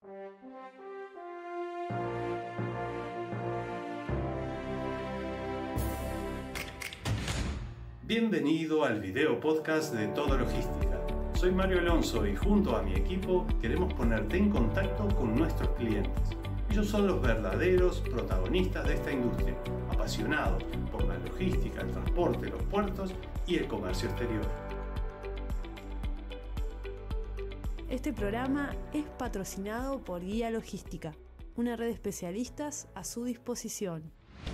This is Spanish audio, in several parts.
Bienvenido al video podcast de Todo Logística. Soy Mario Alonso y junto a mi equipo queremos ponerte en contacto con nuestros clientes. Ellos son los verdaderos protagonistas de esta industria, apasionados por la logística, el transporte, los puertos y el comercio exterior. Este programa es patrocinado por Guía Logística, una red de especialistas a su disposición.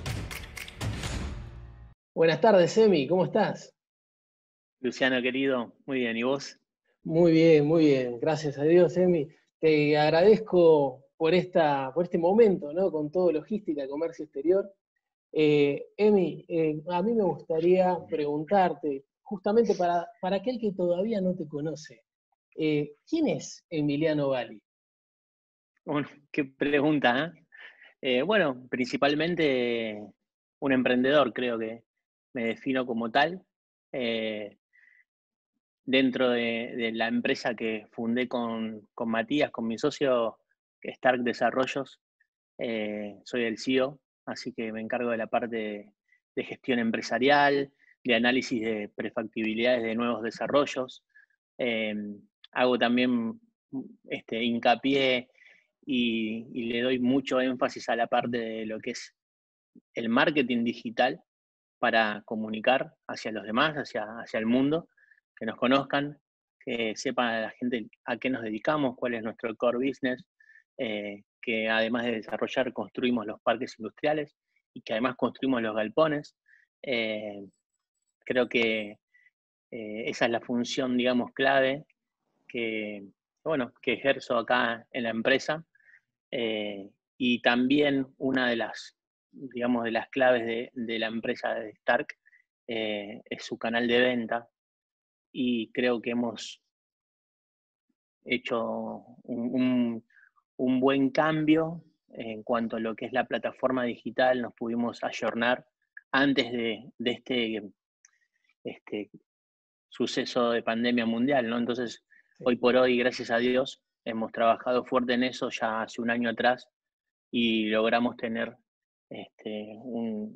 Buenas tardes, Emi, ¿cómo estás? Luciano, querido, muy bien, ¿y vos? Muy bien, gracias a Dios, Emi. Te agradezco por este momento, ¿no? Con Todo Logística, Comercio Exterior. Emi, a mí me gustaría preguntarte, justamente para aquel que todavía no te conoce, ¿quién es Emiliano Gali? Bueno, qué pregunta, ¿eh? Bueno, principalmente un emprendedor, creo que me defino como tal. Dentro de la empresa que fundé con Matías, con mi socio, Stark Desarrollos, soy el CEO, así que me encargo de la parte de gestión empresarial, de análisis de prefactibilidades de nuevos desarrollos. Hago también hincapié y le doy mucho énfasis a la parte de lo que es el marketing digital para comunicar hacia los demás, hacia el mundo, que nos conozcan, que sepa la gente a qué nos dedicamos, cuál es nuestro core business, que además de desarrollar construimos los parques industriales y que además construimos los galpones. Creo que esa es la función, digamos, clave que ejerzo acá en la empresa. Y también una de las, digamos, de las claves de la empresa de Stark es su canal de venta, y creo que hemos hecho un buen cambio en cuanto a lo que es la plataforma digital. Nos pudimos ayornar antes de este suceso de pandemia mundial, ¿no? Entonces, hoy por hoy, gracias a Dios, hemos trabajado fuerte en eso ya hace un año atrás y logramos tener un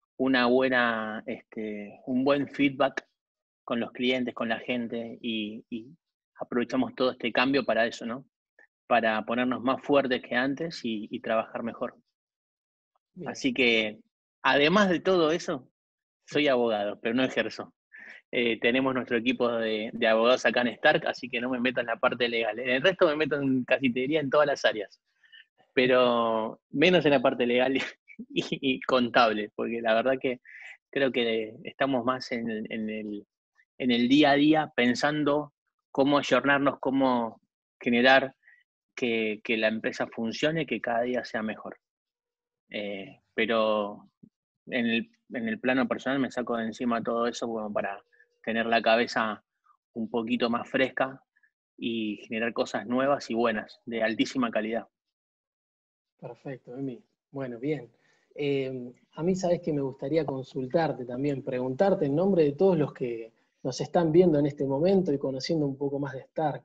buen feedback con los clientes, con la gente, y aprovechamos todo este cambio para eso, ¿no? Para ponernos más fuertes que antes y trabajar mejor. Bien. Así que, además de todo eso, soy abogado, pero no ejerzo. Tenemos nuestro equipo de abogados acá en Stark, así que no me meto en la parte legal. En el resto me meto casi te diría en todas las áreas, pero menos en la parte legal y contable, porque la verdad que creo que estamos más en el día a día pensando cómo ayornarnos, cómo generar que la empresa funcione, que cada día sea mejor. Pero en el plano personal me saco de encima todo eso como para tener la cabeza un poquito más fresca y generar cosas nuevas y buenas, de altísima calidad. Perfecto, Emi. Bueno, bien. A mí, sabes que me gustaría consultarte también, preguntarte en nombre de todos los que nos están viendo en este momento y conociendo un poco más de Stark.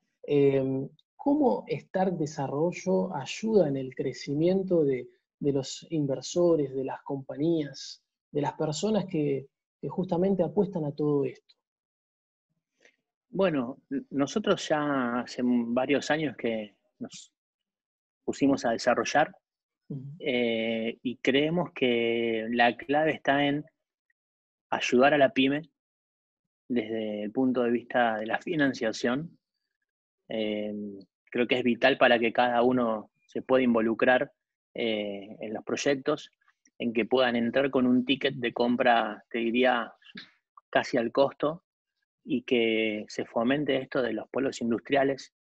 ¿Cómo Stark Desarrollo ayuda en el crecimiento de los inversores, de las compañías, de las personas que justamente apuestan a todo esto? Bueno, nosotros ya hace varios años que nos pusimos a desarrollar y creemos que la clave está en ayudar a la pyme desde el punto de vista de la financiación. Creo que es vital para que cada uno se pueda involucrar en los proyectos, en que puedan entrar con un ticket de compra, te diría, casi al costo, y que se fomente esto de los polos industriales,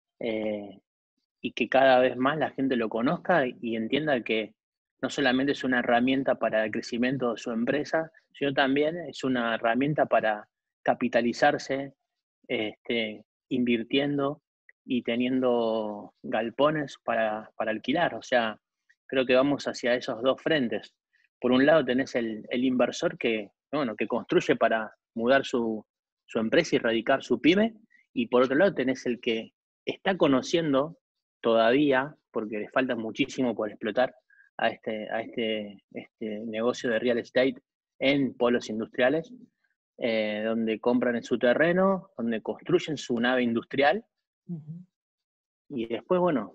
y que cada vez más la gente lo conozca y entienda que no solamente es una herramienta para el crecimiento de su empresa, sino también es una herramienta para capitalizarse, invirtiendo y teniendo galpones para alquilar. O sea, creo que vamos hacia esos dos frentes. Por un lado tenés el inversor que construye para mudar su empresa y radicar su pyme, y por otro lado tenés el que está conociendo todavía, porque les falta muchísimo por explotar a este negocio de real estate en polos industriales, donde compran en su terreno, donde construyen su nave industrial, y después, bueno,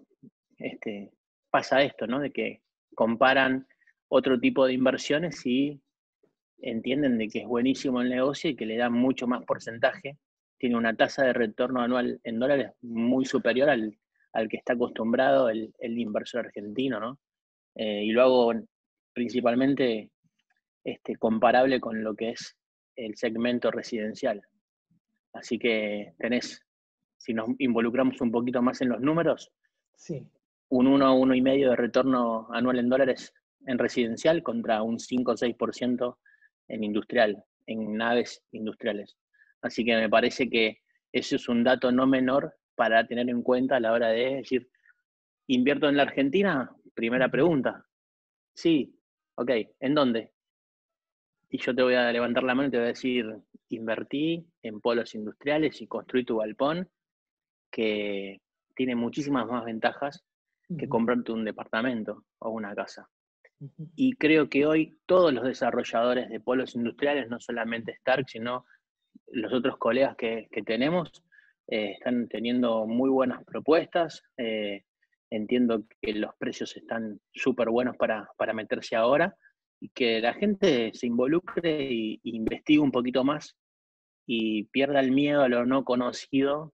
pasa esto, ¿no? De que comparan otro tipo de inversiones y entienden de que es buenísimo el negocio y que le dan mucho más porcentaje. Tiene una tasa de retorno anual en dólares muy superior al que está acostumbrado el inversor argentino, ¿no? Y lo hago principalmente comparable con lo que es el segmento residencial. Así que si nos involucramos un poquito más en los números, Sí. un 1,5% de retorno anual en dólares en residencial contra un 5 o 6% en industrial, en naves industriales. Así que me parece que eso es un dato no menor para tener en cuenta a la hora de decir, ¿invierto en la Argentina? Primera pregunta. Sí, ok, ¿en dónde? Y yo te voy a levantar la mano y te voy a decir, invertí en polos industriales y construí tu galpón, que tiene muchísimas más ventajas que comprarte un departamento o una casa. Y creo que hoy todos los desarrolladores de polos industriales, no solamente Stark, sino los otros colegas que tenemos, están teniendo muy buenas propuestas. Entiendo que los precios están súper buenos para meterse ahora, y que la gente se involucre y investigue un poquito más y pierda el miedo a lo no conocido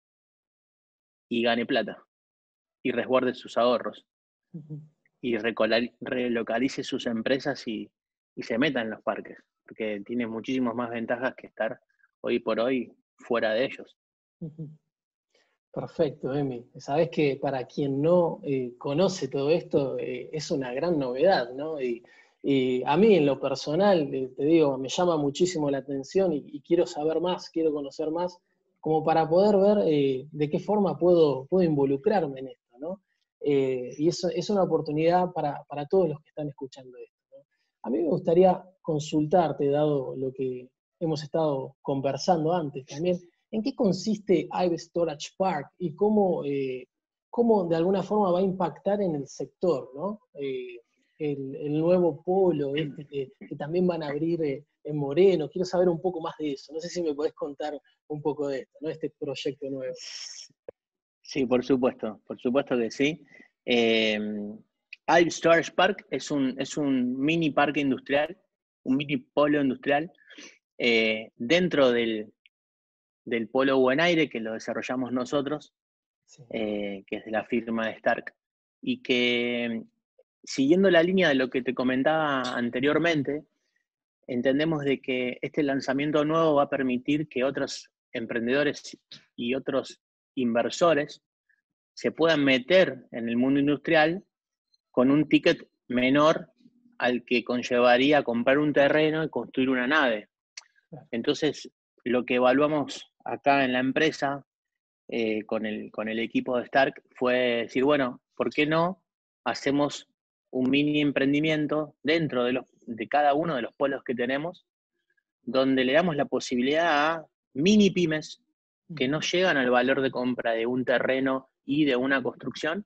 y gane plata y resguarde sus ahorros y relocalice sus empresas y se meta en los parques, porque tiene muchísimas más ventajas que estar hoy por hoy fuera de ellos. Perfecto, Emi. Sabés que para quien no conoce todo esto, es una gran novedad, ¿no? Y a mí en lo personal, te digo, me llama muchísimo la atención y quiero saber más, quiero conocer más, como para poder ver de qué forma puedo involucrarme en esto, ¿no? Y eso es una oportunidad para todos los que están escuchando esto, ¿no? A mí me gustaría consultarte, dado lo que hemos estado conversando antes también, ¿en qué consiste IVE Storage Park y cómo de alguna forma va a impactar en el sector, ¿no? El nuevo polo que también van a abrir en Moreno. Quiero saber un poco más de eso. No sé si me podés contar un poco de esto, ¿no? Este proyecto nuevo. Sí, por supuesto que sí. IVE Storage Park es un mini parque industrial, un mini polo industrial dentro del polo Buen Aire, que lo desarrollamos nosotros, sí. Que es de la firma de Stark, y que, siguiendo la línea de lo que te comentaba anteriormente, entendemos de que este lanzamiento nuevo va a permitir que otros emprendedores y otros inversores se puedan meter en el mundo industrial con un ticket menor al que conllevaría comprar un terreno y construir una nave. Entonces, lo que evaluamos acá en la empresa con el equipo de Stark fue decir, bueno, ¿por qué no hacemos un mini emprendimiento dentro de cada uno de los polos que tenemos, donde le damos la posibilidad a mini pymes que no llegan al valor de compra de un terreno y de una construcción,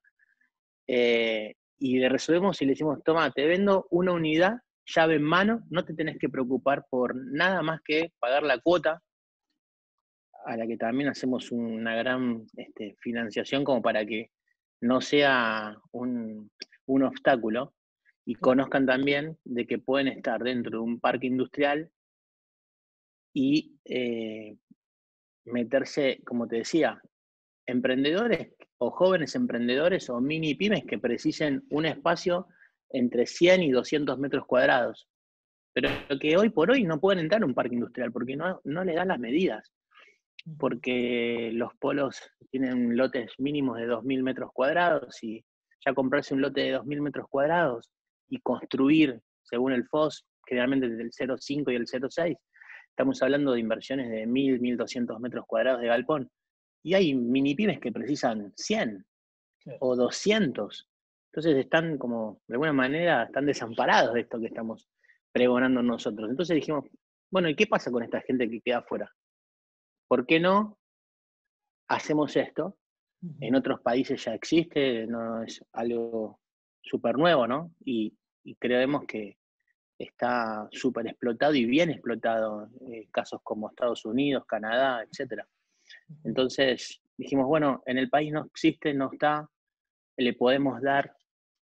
y le resolvemos y le decimos, toma, te vendo una unidad, llave en mano, no te tenés que preocupar por nada más que pagar la cuota, a la que también hacemos una gran financiación como para que no sea un obstáculo, y conozcan también de que pueden estar dentro de un parque industrial y meterse, como te decía, emprendedores o jóvenes emprendedores o mini pymes que precisen un espacio entre 100 y 200 metros cuadrados, pero que hoy por hoy no pueden entrar a un parque industrial porque no le dan las medidas, porque los polos tienen lotes mínimos de 2.000 metros cuadrados, y ya comprarse un lote de 2.000 metros cuadrados y construir, según el FOS, generalmente del 0,5 y el 0,6, estamos hablando de inversiones de 1.000, 1.200 metros cuadrados de galpón. Y hay mini pymes que precisan 100 o 200. Entonces están como, de alguna manera, están desamparados de esto que estamos pregonando nosotros. Entonces dijimos, bueno, ¿y qué pasa con esta gente que queda afuera? ¿Por qué no hacemos esto? En otros países ya existe, no es algo súper nuevo, ¿no? Y creemos que está súper explotado y bien explotado, casos como Estados Unidos, Canadá, etc. Entonces dijimos, bueno, en el país no existe, no está, le podemos dar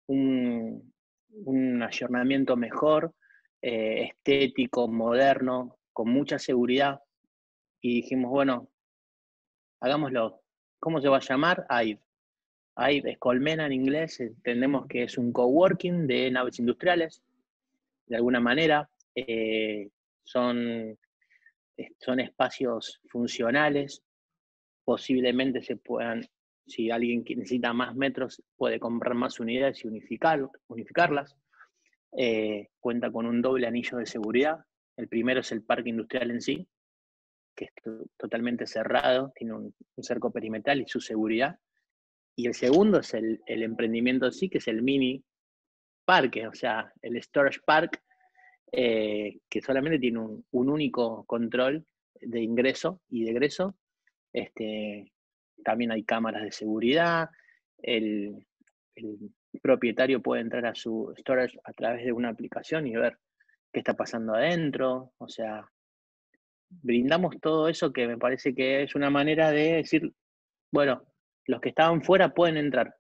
un ayornamiento mejor, estético, moderno, con mucha seguridad. Y dijimos, bueno, hagámoslo. ¿Cómo se va a llamar? AID. AID es colmena en inglés, entendemos que es un coworking de naves industriales, de alguna manera. Son espacios funcionales, posiblemente se puedan, si alguien necesita más metros, puede comprar más unidades y unificarlas. Cuenta con un doble anillo de seguridad. El primero es el parque industrial en sí, que es totalmente cerrado, tiene un cerco perimetral y su seguridad. Y el segundo es el emprendimiento en sí, que es el mini parque, o sea, el storage park, que solamente tiene un único control de ingreso y de egreso. También hay cámaras de seguridad, el propietario puede entrar a su storage a través de una aplicación y ver qué está pasando adentro. O sea, brindamos todo eso que me parece que es una manera de decir, bueno, los que estaban fuera pueden entrar.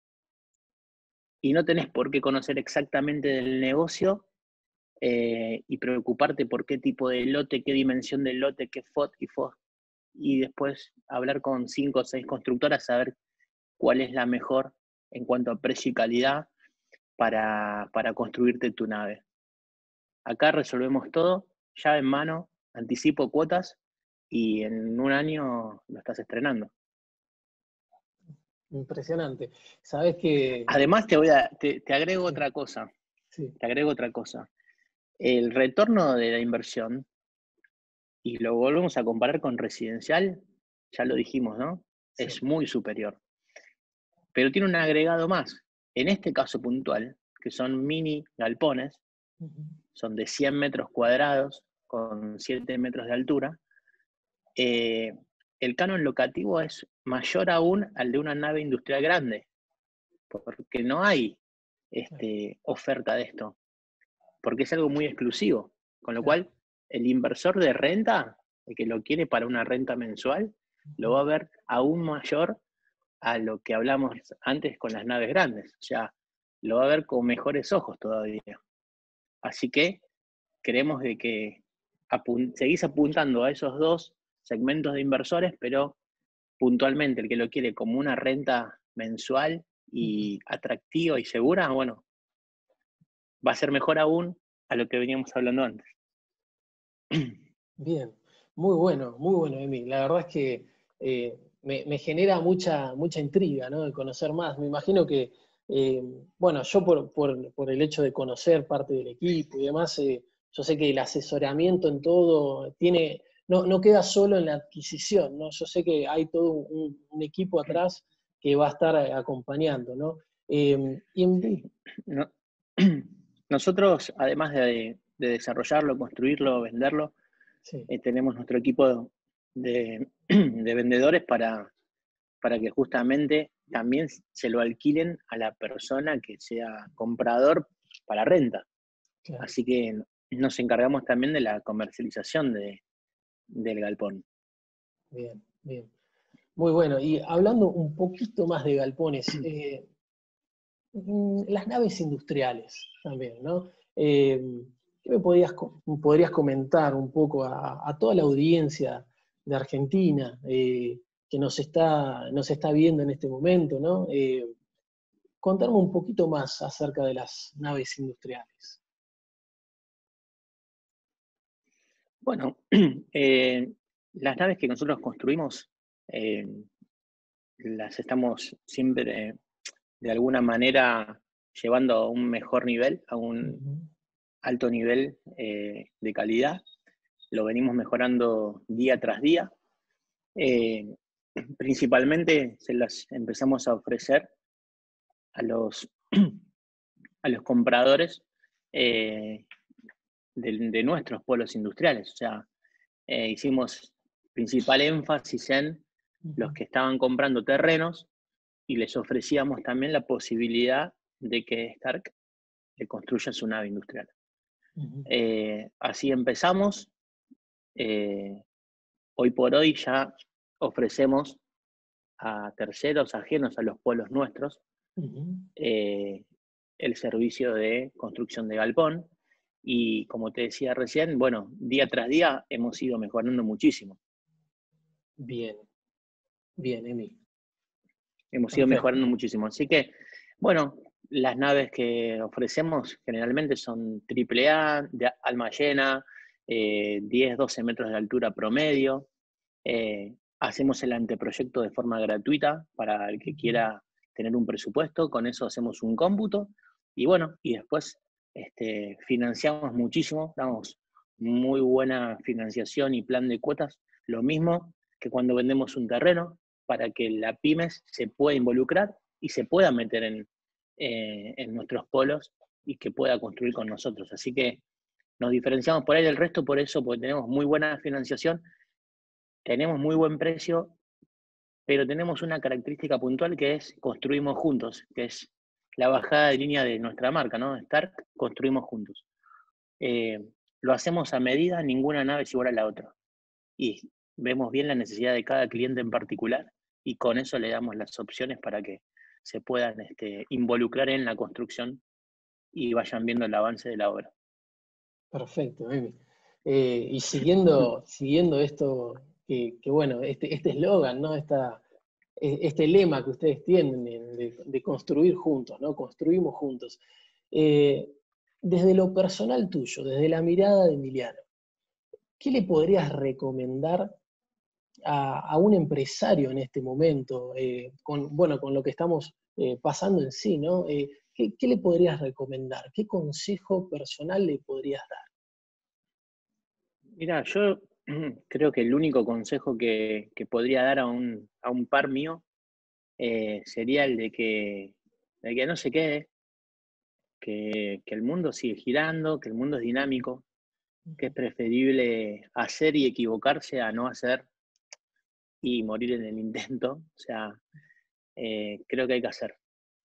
Y no tenés por qué conocer exactamente del negocio y preocuparte por qué tipo de lote, qué dimensión del lote, qué FOT y FOT. Y después hablar con 5 o 6 constructoras, saber cuál es la mejor en cuanto a precio y calidad para construirte tu nave. Acá resolvemos todo, llave en mano, anticipo cuotas y en un año lo estás estrenando. Impresionante. Sabes que... Además te agrego otra cosa. Sí. Te agrego otra cosa. El retorno de la inversión, y lo volvemos a comparar con residencial, ya lo dijimos, ¿no? Sí. Es muy superior. Pero tiene un agregado más. En este caso puntual, que son mini galpones, son de 100 metros cuadrados con 7 metros de altura, el canon locativo es mayor aún al de una nave industrial grande, porque no hay oferta de esto, porque es algo muy exclusivo, con lo cual el inversor de renta, el que lo quiere para una renta mensual, lo va a ver aún mayor a lo que hablamos antes con las naves grandes, o sea, lo va a ver con mejores ojos todavía. Así que creemos de que seguís apuntando a esos dos segmentos de inversores, pero puntualmente el que lo quiere como una renta mensual y atractiva y segura, bueno, va a ser mejor aún a lo que veníamos hablando antes. Bien, muy bueno, Emi. La verdad es que me genera mucha intriga, ¿no? De conocer más. Me imagino que, bueno, yo por el hecho de conocer parte del equipo y demás, yo sé que el asesoramiento en todo no queda solo en la adquisición, ¿no? Yo sé que hay todo un equipo atrás que va a estar acompañando, ¿no? Nosotros, además de desarrollarlo, construirlo, venderlo, sí, tenemos nuestro equipo de vendedores para que justamente también se lo alquilen a la persona que sea comprador para renta. Claro. Así que nos encargamos también de la comercialización del galpón. Bien. Muy bueno. Y hablando un poquito más de galpones, las naves industriales también, ¿no? ¿Qué me podrías comentar un poco a toda la audiencia de Argentina que nos está viendo en este momento, ¿no? Contarme un poquito más acerca de las naves industriales. Bueno, las naves que nosotros construimos las estamos siempre de alguna manera llevando a un mejor nivel, a un alto nivel de calidad. Lo venimos mejorando día tras día. Principalmente se las empezamos a ofrecer a los compradores de nuestros polos industriales. O sea, hicimos principal énfasis en los que estaban comprando terrenos y les ofrecíamos también la posibilidad de que Stark le construya su nave industrial. Así empezamos. Hoy por hoy ya ofrecemos a terceros ajenos a los polos nuestros el servicio de construcción de galpón, y como te decía recién, bueno, día tras día hemos ido mejorando muchísimo. Bien, Emi. Hemos ido mejorando muchísimo. Así que, bueno, las naves que ofrecemos generalmente son AAA, de alma llena, 10, 12 metros de altura promedio. Hacemos el anteproyecto de forma gratuita para el que quiera tener un presupuesto. Con eso hacemos un cómputo y bueno, y después financiamos muchísimo, damos muy buena financiación y plan de cuotas. Lo mismo que cuando vendemos un terreno, para que la pymes se pueda involucrar y se pueda meter en nuestros polos y que pueda construir con nosotros. Así que nos diferenciamos por ahí del resto por eso, porque tenemos muy buena financiación, tenemos muy buen precio, pero tenemos una característica puntual que es construimos juntos, que es la bajada de línea de nuestra marca, ¿no? Stark, construimos juntos. Lo hacemos a medida, ninguna nave es igual a la otra. Y vemos bien la necesidad de cada cliente en particular y con eso le damos las opciones para que se puedan involucrar en la construcción y vayan viendo el avance de la obra. Perfecto, Emi. Y siguiendo esto, que bueno, este eslogan, ¿no? Este lema que ustedes tienen de construir juntos, ¿no? Construimos juntos. Desde lo personal tuyo, desde la mirada de Emiliano, ¿qué le podrías recomendar a un empresario en este momento, con lo que estamos pasando en sí, ¿no? ¿Qué le podrías recomendar? ¿Qué consejo personal le podrías dar? Mira, yo creo que el único consejo que podría dar a un par mío sería el de que no se quede, que el mundo sigue girando, que el mundo es dinámico, que es preferible hacer y equivocarse a no hacer y morir en el intento. O sea, creo que hay que hacer.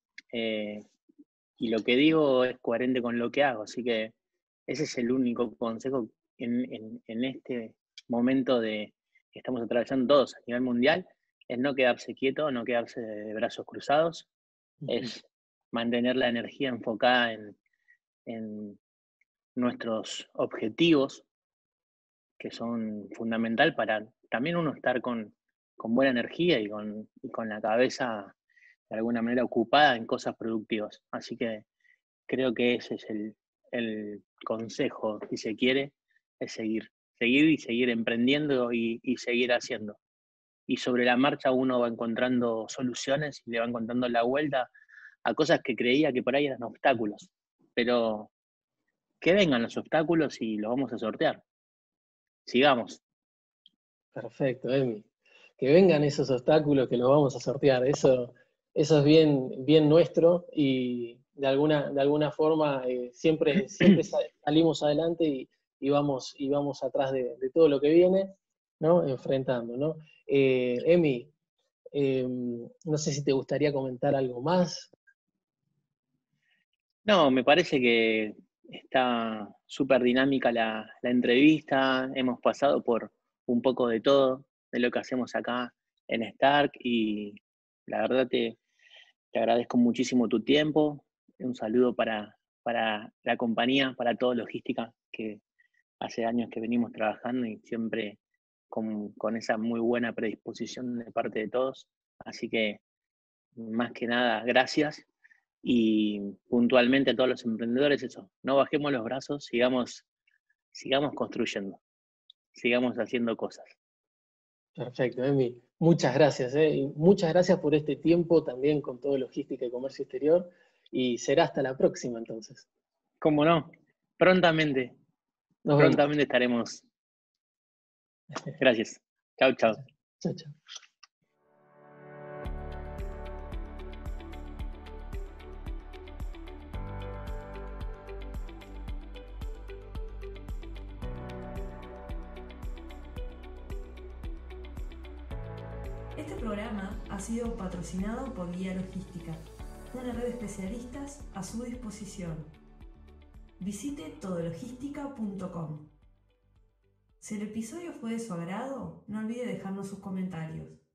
Y lo que digo es coherente con lo que hago, así que ese es el único consejo en este momento que estamos atravesando todos a nivel mundial, es no quedarse quieto, no quedarse de brazos cruzados, es mantener la energía enfocada en nuestros objetivos, que son fundamental para también uno estar con buena energía y con la cabeza de alguna manera ocupada en cosas productivas. Así que creo que ese es el consejo, si se quiere, es seguir y seguir emprendiendo y seguir haciendo. Y sobre la marcha uno va encontrando soluciones y le va encontrando la vuelta a cosas que creía que por ahí eran obstáculos. Pero que vengan los obstáculos y los vamos a sortear. Sigamos. Perfecto, Emi. Que vengan esos obstáculos que los vamos a sortear. Eso es bien nuestro y de alguna forma siempre salimos adelante y vamos atrás de todo lo que viene, ¿no? Enfrentando, ¿no? Emi, no sé si te gustaría comentar algo más. No, me parece que está súper dinámica la entrevista. Hemos pasado por un poco de todo, de lo que hacemos acá en Stark, y la verdad te agradezco muchísimo tu tiempo. Un saludo para la compañía, para todo Logística, que hace años que venimos trabajando y siempre con esa muy buena predisposición de parte de todos. Así que, más que nada, gracias. Y puntualmente a todos los emprendedores, eso, no bajemos los brazos, sigamos construyendo, sigamos haciendo cosas. Perfecto, Emi. Muchas gracias. Y muchas gracias por este tiempo también con todo Logística y Comercio Exterior. Y será hasta la próxima entonces. ¿Cómo no? Prontamente estaremos. Gracias. Chao, chao. Chao, chao. Este programa ha sido patrocinado por Guía Logística, una red de especialistas a su disposición. Visite todologística.com. Si el episodio fue de su agrado, no olvide dejarnos sus comentarios.